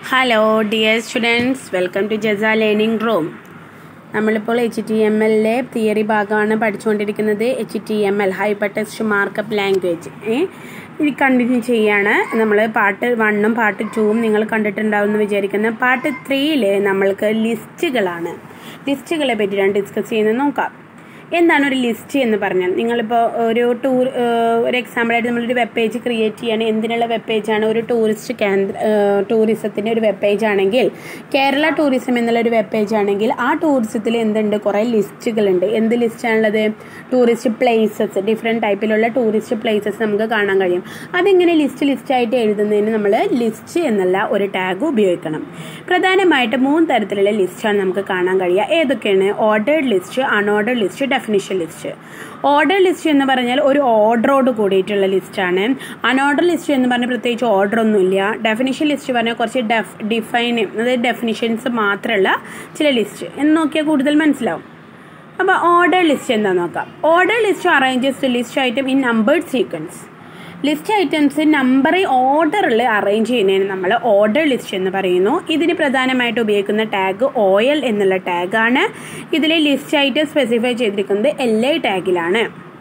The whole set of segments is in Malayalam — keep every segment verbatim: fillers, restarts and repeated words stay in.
Hello dear students, welcome to ജസ ലേണിംഗ് റൂം. നമ്മളിപ്പോൾ എച്ച് ടി എം എല്ലിലെ തിയറി ഭാഗമാണ് പഠിച്ചുകൊണ്ടിരിക്കുന്നത്. H T M L hyper text markup language ഇത് കണ്ടിന്യൂ ചെയ്യാണ്. നമ്മൾ പാർട്ട് വണ്ണും പാർട്ട് ടൂവും നിങ്ങൾ കണ്ടിട്ടുണ്ടാവും എന്ന് വിചാരിക്കുന്നു. പാർട്ട് ത്രീയിൽ നമ്മൾക്ക് ലിസ്റ്റുകളാണ് ലിസ്റ്റുകളെ പറ്റിയാണ് ഡിസ്കസ് ചെയ്യുന്നത്. നോക്കാം, എന്താണ് ഒരു ലിസ്റ്റ് എന്ന് പറഞ്ഞാൽ. നിങ്ങളിപ്പോൾ ഒരു ടൂർ ഒരു എക്സാമ്പിളായിട്ട് നമ്മളൊരു വെബ് പേജ് ക്രിയേറ്റ് ചെയ്യാണ്. എന്തിനുള്ള വെബ് പേജാണ്? ഒരു ടൂറിസ്റ്റ് കേന്ദ്ര ടൂറിസത്തിൻ്റെ ഒരു വെബ് പേജ് ആണെങ്കിൽ, കേരള ടൂറിസം എന്നുള്ള ഒരു വെബ് പേജ് ആണെങ്കിൽ ആ ടൂറിസത്തിൽ എന്തുണ്ട്? കുറേ ലിസ്റ്റുകളുണ്ട്. എന്ത് ലിസ്റ്റാണുള്ളത്? ടൂറിസ്റ്റ് പ്ലേസസ്, ഡിഫറെൻറ്റ് ടൈപ്പിലുള്ള ടൂറിസ്റ്റ് പ്ലേസസ് നമുക്ക് കാണാൻ കഴിയും. അതിങ്ങനെ ലിസ്റ്റ് ലിസ്റ്റായിട്ട് എഴുതുന്നതിന് നമ്മൾ ലിസ്റ്റ് എന്നുള്ള ഒരു ടാഗ് ഉപയോഗിക്കണം. പ്രധാനമായിട്ട് മൂന്ന് തരത്തിലുള്ള ലിസ്റ്റാണ് നമുക്ക് കാണാൻ കഴിയുക. ഏതൊക്കെയാണ്? Ordered list, unordered list, definition list. Order list എന്ന് പറഞ്ഞാൽ ഒരു ഓർഡറോട് കൂടിയിട്ടുള്ള ലിസ്റ്റാണ്. അൺഓർഡർ ലിസ്റ്റ് എന്ന് പറഞ്ഞാൽ പ്രത്യേകിച്ച് ഓർഡർ ഒന്നുമില്ല. ഡെഫിനിഷൻ ലിസ്റ്റ് പറഞ്ഞാൽ കുറച്ച് ഡെഫ് ഡിഫൈൻ അതായത് ഡെഫിനിഷൻസ് മാത്രമുള്ള ചില ലിസ്റ്റ് എന്ന് നോക്കിയാൽ കൂടുതൽ മനസ്സിലാവും. അപ്പോൾ ഓർഡർ ലിസ്റ്റ് എന്താണെന്ന് നോക്കാം. Order list arranges the list item in numbered sequence. List items number ഓർഡറിൽ അറേഞ്ച് ചെയ്യുന്നതിന് നമ്മൾ ഓർഡർ ലിസ്റ്റ് എന്ന് പറയുന്നു. ഇതിന് പ്രധാനമായിട്ട് ഉപയോഗിക്കുന്ന ടാഗ് ഒ എൽ എന്നുള്ള ടാഗാണ്. ഇതിൽ ലിസ്റ്റ് ഐറ്റം സ്പെസിഫൈ ചെയ്തിരിക്കുന്നത് എൽ ഐ ടാഗിലാണ്.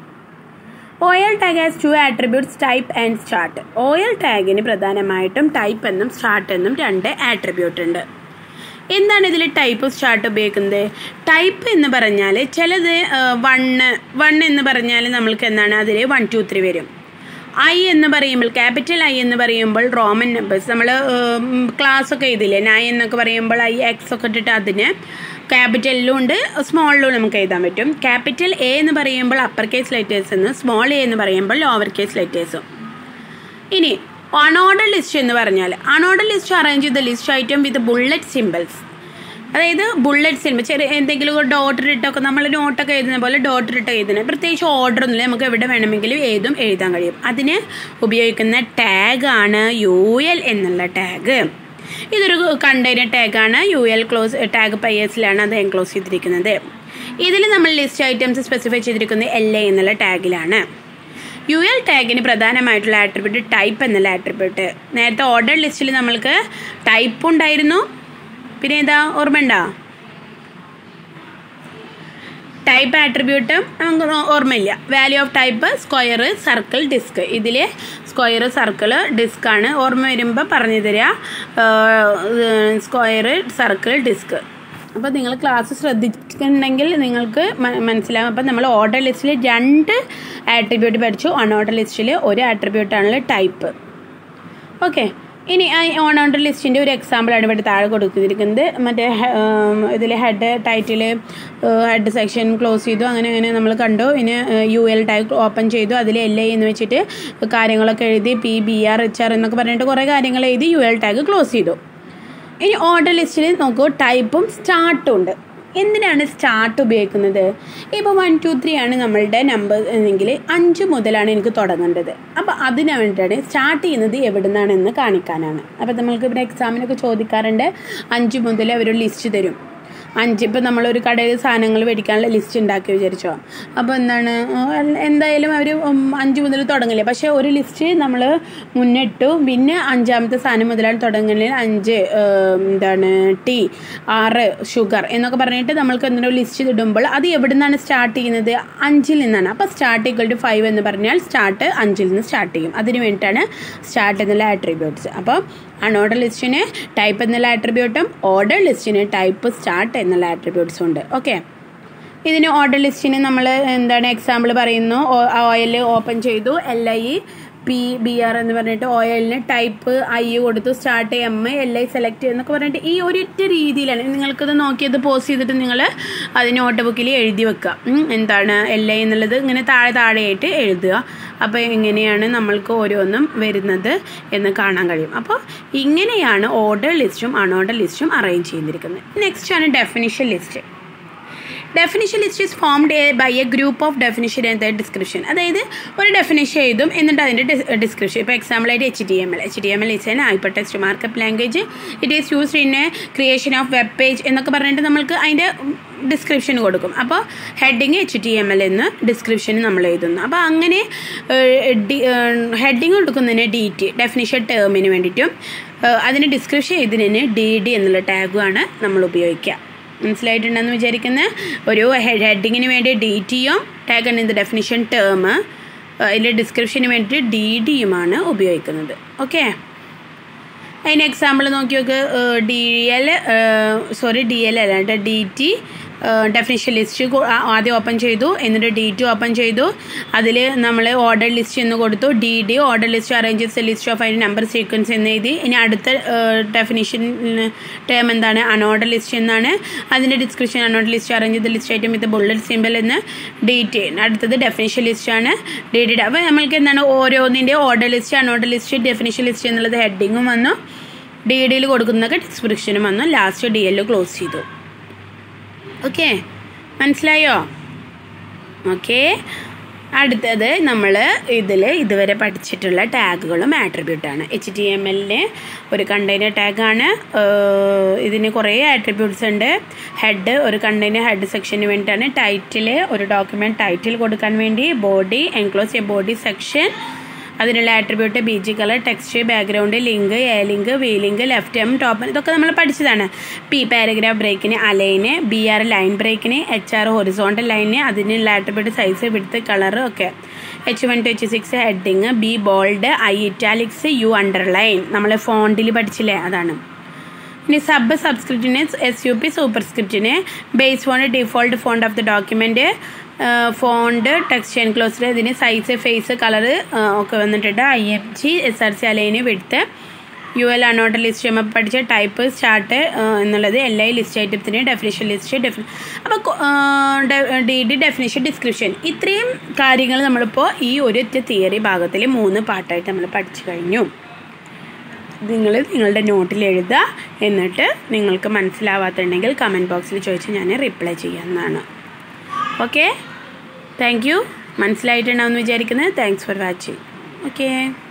O L tag has two attributes, type and start. O L ടാഗിന് പ്രധാനമായിട്ടും ടൈപ്പ് എന്നും സ്റ്റാർട്ട് എന്നും രണ്ട് ആട്രിബ്യൂട്ട് ഉണ്ട്. എന്താണ് ഇതിൽ ടൈപ്പ് സ്റ്റാർട്ട് ഉപയോഗിക്കുന്നത്? ടൈപ്പ് എന്ന് പറഞ്ഞാൽ ചിലത് വണ്ണ് വൺ എന്ന് പറഞ്ഞാൽ നമ്മൾക്ക് എന്താണ് അതിൽ വൺ ടു ത്രീ വരും. ഐ എന്ന് പറയുമ്പോൾ, ക്യാപിറ്റൽ ഐ എന്ന് പറയുമ്പോൾ റോമൻ നമ്പേഴ്സ്, നമ്മൾ ക്ലാസ് ഒക്കെ എഴുതില്ലേ, നയൻ എന്നൊക്കെ പറയുമ്പോൾ ഐ എക്സ് ഒക്കെ ഇട്ടിട്ട് അതിന് ക്യാപിറ്റലിലും ഉണ്ട് സ്മോളിലും നമുക്ക് എഴുതാൻ പറ്റും. ക്യാപിറ്റൽ എ എന്ന് പറയുമ്പോൾ അപ്പർ കേസ് ലെറ്റേഴ്സ് എന്ന്, സ്മോൾ എ എന്ന് പറയുമ്പോൾ ലോവർ കേസ് ലെറ്റേഴ്സും. ഇനി അൺഓർഡർ ലിസ്റ്റ് എന്ന് പറഞ്ഞാൽ, അൺഓർഡർ ലിസ്റ്റ് അറേഞ്ച് ചെയ്ത list item with bullet symbols. അതായത് ബുള്ളറ്റ് സിമ്പിൾ, ചെറിയ എന്തെങ്കിലും ഒരു ഡോട്ടർ ഇട്ടൊക്കെ നമ്മൾ നോട്ടൊക്കെ എഴുതുന്ന പോലെ ഡോട്ടർ ഇട്ട് എഴുതുന്നത്. പ്രത്യേകിച്ച് ഓർഡർ ഒന്നുമില്ല, നമുക്ക് എവിടെ വേണമെങ്കിലും ഏതും എഴുതാൻ കഴിയും. അതിന് ഉപയോഗിക്കുന്ന ടാഗാണ് യു എൽ എന്നുള്ള ടാഗ്. ഇതൊരു കണ്ടെയ്നർ ടാഗാണ്. യു എൽ ക്ലോസ് ടാഗ് പൈഎസിലാണ് അത് എൻക്ലോസ് ചെയ്തിരിക്കുന്നത്. ഇതിൽ നമ്മൾ ലിസ്റ്റ് ഐറ്റംസ് സ്പെസിഫൈ ചെയ്തിരിക്കുന്നത് എൽ എ എന്നുള്ള ടാഗിലാണ്. യു എൽ ടാഗിന് പ്രധാനമായിട്ടുള്ള ആട്രിബ്യൂട്ട് ടൈപ്പ് എന്നുള്ള ആട്രിബ്യൂട്ട്. നേരത്തെ ഓർഡർ ലിസ്റ്റിൽ നമ്മൾക്ക് ടൈപ്പ് ഉണ്ടായിരുന്നു, പിന്നെ ഏതാ ഓർമ്മയുണ്ടോ? ടൈപ്പ് ആട്രിബ്യൂട്ടും നമുക്ക് ഓർമ്മയില്ല. Value of type square, circle, disc. ഇതിൽ സ്ക്വയർ, സർക്കിൾ, ഡിസ്ക് ആണ് ഓർമ്മ വരുമ്പോൾ പറഞ്ഞു തരിക. Square, circle, disc. അപ്പോൾ നിങ്ങൾ ക്ലാസ് ശ്രദ്ധിക്കുന്നുണ്ടെങ്കിൽ നിങ്ങൾക്ക് മനസ്സിലാകും. അപ്പോൾ നമ്മൾ ഓർഡർ ലിസ്റ്റിൽ രണ്ട് ആട്രിബ്യൂട്ട് പഠിച്ചു. അൺഓർഡർ ലിസ്റ്റിൽ ഒരു ആട്രിബ്യൂട്ടാണല്ലോ ടൈപ്പ്. ഓക്കെ, ഇനി ഓൺ ഓർഡർ ലിസ്റ്റിൻ്റെ ഒരു എക്സാമ്പിളാണ് ഇവിടെ താഴെ കൊടുത്തിരിക്കുന്നത്. മറ്റേ ഇതിൽ head, title, head section close ചെയ്തു, അങ്ങനെ അങ്ങനെ നമ്മൾ കണ്ടു. ഇനി യു എൽ ടാഗ് ഓപ്പൺ ചെയ്തു, അതിൽ എൽ ഐ എന്ന് വെച്ചിട്ട് കാര്യങ്ങളൊക്കെ എഴുതി, P B R H R എന്നൊക്കെ പറഞ്ഞിട്ട് കുറേ കാര്യങ്ങൾ എഴുതി യു എൽ ടാഗ് ക്ലോസ് ചെയ്തു. ഇനി ഓർഡർ ലിസ്റ്റിൽ നോക്കൂ, ടൈപ്പും സ്റ്റാർട്ടും ഉണ്ട്. എന്തിനാണ് സ്റ്റാർട്ട് ഉപയോഗിക്കുന്നത്? ഇപ്പോൾ വൺ ടു ത്രീ ആണ് നമ്മളുടെ നമ്പർ എന്നെങ്കിൽ അഞ്ച് മുതലാണ് എനിക്ക് തുടങ്ങേണ്ടത്. അപ്പോൾ അതിന് വേണ്ടിയിട്ടാണ് സ്റ്റാർട്ട് ചെയ്യുന്നത് എവിടെ നിന്നാണെന്ന് കാണിക്കാനാണ്. അപ്പോൾ നമ്മൾക്ക് ഇവിടെ എക്സാമിനൊക്കെ ചോദിക്കാറുണ്ട്, അഞ്ച് മുതൽ അവരൊരു ലിസ്റ്റ് തരും. അഞ്ച് ഇപ്പോൾ നമ്മളൊരു കടയിൽ സാധനങ്ങൾ മേടിക്കാനുള്ള ലിസ്റ്റ് ഉണ്ടാക്കി വിചാരിച്ചോ. അപ്പോൾ എന്താണ്, എന്തായാലും അവർ അഞ്ച് മുതൽ തുടങ്ങില്ല. പക്ഷേ ഒരു ലിസ്റ്റ് നമ്മൾ മുന്നിട്ടു, പിന്നെ അഞ്ചാമത്തെ സാധനം മുതലാണ് തുടങ്ങുന്നത്. അഞ്ച് എന്താണ് ടീ, ആറ് ഷുഗർ എന്നൊക്കെ പറഞ്ഞിട്ട് നമ്മൾക്ക് എന്തെങ്കിലും ലിസ്റ്റ് ഇടുമ്പോൾ അത് എവിടെ നിന്നാണ് സ്റ്റാർട്ട് ചെയ്യുന്നത്? അഞ്ചിൽ നിന്നാണ്. അപ്പോൾ സ്റ്റാർട്ട് ഈക്വൽ ടു ഫൈവ് എന്ന് പറഞ്ഞാൽ സ്റ്റാർട്ട് അഞ്ചിൽ നിന്ന് സ്റ്റാർട്ട് ചെയ്യും. അതിന് വേണ്ടിയിട്ടാണ് സ്റ്റാർട്ട് എന്നുള്ള ആട്രിബ്യൂട്ട്സ്. അപ്പോൾ അൺഓർഡർ ലിസ്റ്റിന് ടൈപ്പ് എന്നുള്ള ആട്രിബ്യൂട്ടും ഓർഡർ ലിസ്റ്റിന് ടൈപ്പ് സ്റ്റാർട്ട് എന്നുള്ള ആട്രിബ്യൂട്ട്സും ഉണ്ട്. ഓക്കെ, ഇതിന് ഓർഡർ ലിസ്റ്റിന് നമ്മൾ എന്താണ് എക്സാമ്പിൾ പറയുന്നു. ഓയിൽ ഓപ്പൺ ചെയ്തു, L I P B R എന്ന് പറഞ്ഞിട്ട് ഓയിലിന് ടൈപ്പ് ഐ കൊടുത്തു, start M L I select എന്നൊക്കെ പറഞ്ഞിട്ട് ഈ ഒരൊറ്റ രീതിയിലാണ്. നിങ്ങൾക്കത് നോക്കിയത് പോസ് ചെയ്തിട്ട് നിങ്ങൾ അത് നോട്ട് ബുക്കിൽ എഴുതി വെക്കുക. എന്താണ് എൽ ഐ എന്നുള്ളത് ഇങ്ങനെ താഴെ താഴെയായിട്ട് എഴുതുക. അപ്പോൾ എങ്ങനെയാണ് നമ്മൾക്ക് ഓരോന്നും വരുന്നത് എന്ന് കാണാൻ കഴിയും. അപ്പോൾ ഇങ്ങനെയാണ് ഓർഡർ ലിസ്റ്റും അൺഓർഡർ ലിസ്റ്റും അറേഞ്ച് ചെയ്തിരിക്കുന്നത്. നെക്സ്റ്റ് ആണ് definition list. Definition list is formed by a group of definition and description. അതായത് ഒരു ഡെഫിനിഷൻ എഴുതും, എന്നിട്ട് അതിൻ്റെ ഡിസ്ക്രിപ്ഷൻ. ഇപ്പോൾ എക്സാമ്പിളായിട്ട് H T M L H T M L is an hyper text markup language. It is used in a creation of web page എന്നൊക്കെ പറഞ്ഞിട്ട് നമ്മൾക്ക് അതിൻ്റെ ഡിസ്ക്രിപ്ഷൻ കൊടുക്കും. അപ്പോൾ heading H T M L എന്ന് ഡിസ്ക്രിപ്ഷന് നമ്മൾ എഴുതുന്നു. അപ്പോൾ അങ്ങനെ ഹെഡിങ് കൊടുക്കുന്നതിന് ഡി ടി ഡെഫിനിഷൻ ടേമിന് വേണ്ടിയിട്ടും അതിന് ഡിസ്ക്രിപ്ഷൻ എഴുതുന്നതിന് ഡി ഡി എന്നുള്ള ടാഗുമാണ് നമ്മൾ ഉപയോഗിക്കുക. മനസ്സിലായിട്ടുണ്ടെന്ന് വിചാരിക്കുന്നത്. ഒരു ഹെഡിങ്ങിന് വേണ്ടി ഡി ടിയും ടാഗ് ആണ് ഇത് ഡെഫിനിഷൻ ടേം, അതിൻ്റെ ഡിസ്ക്രിപ്ഷന് വേണ്ടിയിട്ട് ഡി ഡിയുമാണ് ഉപയോഗിക്കുന്നത്. ഓക്കെ, അതിന് എക്സാമ്പിൾ നോക്കി നോക്ക്. D L sorry D L അല്ല കേട്ടോ, ഡി ടി ഡെഫിനിഷൻ ലിസ്റ്റ് ആദ്യം ഓപ്പൺ ചെയ്തു, എന്നിട്ട് ഡി ടി ഓപ്പൺ ചെയ്തു. അതിൽ നമ്മൾ ഓർഡർ ലിസ്റ്റ് എന്ന് കൊടുത്തു. D D order list arranges list of അതിൻ്റെ നമ്പർ സീക്വൻസ് എന്ന് എഴുതി. ഇനി അടുത്ത ഡെഫിനിഷൻ ടേം എന്താണ്? അൺഓർഡർ ലിസ്റ്റ് എന്നാണ്. അതിൻ്റെ ഡിസ്ക്രിപ്ഷൻ അൺഓർഡർ ലിസ്റ്റ് അറേഞ്ച് ചെയ്ത list item with bullet symbol എന്ന് ഡി ടി. അടുത്തത് ഡെഫിനിഷൻ ലിസ്റ്റാണ് ഡി ഡി. അപ്പോൾ നമ്മൾക്ക് എന്താണ് ഓരോന്നിൻ്റെ order list unordered list definition list എന്നുള്ളത് ഹെഡിങ്ങും വന്നു, ഡി ഡിയിൽ കൊടുക്കുന്നതൊക്കെ ഡിസ്ക്രിപ്ഷനും വന്നു, ലാസ്റ്റ് ഡി എൽ ക്ലോസ് ചെയ്തു. ഓക്കെ, മനസ്സിലായോ? ഓക്കെ, അടുത്തത് നമ്മൾ ഇതിൽ ഇതുവരെ പഠിച്ചിട്ടുള്ള ടാഗുകളും ആട്രിബ്യൂട്ടാണ്. എച്ച് ടി എം എല്ലിന് ഒരു കണ്ടെയ്നർ ടാഗാണ്. ഇതിന് കുറേ ആട്രിബ്യൂട്ട്സ് ഉണ്ട്. ഹെഡ് ഒരു കണ്ടെയ്നർ ഹെഡ് സെക്ഷന് വേണ്ടിയിട്ടാണ്. ടൈറ്റിൽ ഒരു ഡോക്യുമെൻറ്റ് ടൈറ്റിൽ കൊടുക്കാൻ വേണ്ടി. Body enclose a body section, അതിനുള്ള attribute B G colour, text, background, link, A link, V link, left M, top, ഇതൊക്കെ നമ്മൾ പഠിച്ചതാണ്. പി പാരഗ്രാഫ് ബ്രേക്കിന്, അലൈന്, ബി ആർ ലൈൻ ബ്രേക്കിന്, എച്ച് ആർ ഹൊറിസോണ്ടൽ ലൈന്, അതിനുള്ള ആട്രിബ്യൂട്ട് സൈസ്, വിഡ്ത്ത്, കളർ ഒക്കെ. H one two H six heading, B bold, I italics, U underline, നമ്മൾ ഫോണ്ടിൽ പഠിച്ചില്ലേ അതാണ്. ഇനി സബ് സബ്സ്ക്രിപ്റ്റിന് എസ് യു പി, സൂപ്പർ സ്ക്രിപ്റ്റിന് base font, default font of the document, font, text enclosed, ഇതിന് സൈസ്, ഫേസ്, കളർ ഒക്കെ വന്നിട്ടുണ്ട്. I M G, S R C അലൈന്, width, U L unordered list നമ്മൾ പഠിച്ച ടൈപ്പ്, സ്റ്റാർട്ട് എന്നുള്ളത് എൽ ഐ ലിസ്റ്റ് ഐറ്റത്തിന്, ഡെഫിനിഷൻ ലിസ്റ്റ്, ഡെഫി അപ്പോൾ ഡി ഡി ഡെഫിനിഷൻ ഡിസ്ക്രിപ്ഷൻ, ഇത്രയും കാര്യങ്ങൾ നമ്മളിപ്പോൾ ഈ ഒരൊറ്റ തിയറി ഭാഗത്തിൽ മൂന്ന് പാർട്ടായിട്ട് നമ്മൾ പഠിച്ചു കഴിഞ്ഞു. നിങ്ങൾ നിങ്ങളുടെ നോട്ടിൽ എഴുതുക, എന്നിട്ട് നിങ്ങൾക്ക് മനസ്സിലാവാത്തുണ്ടെങ്കിൽ കമൻറ്റ് ബോക്സിൽ ചോദിച്ച് ഞാൻ റിപ്ലൈ ചെയ്യാവുന്നതാണ്. Okay, thank you. മനസ്സിലായിട്ടുണ്ടാവുമെന്ന് വിചാരിക്കുന്നത്. Thanks for watching. ഓക്കെ.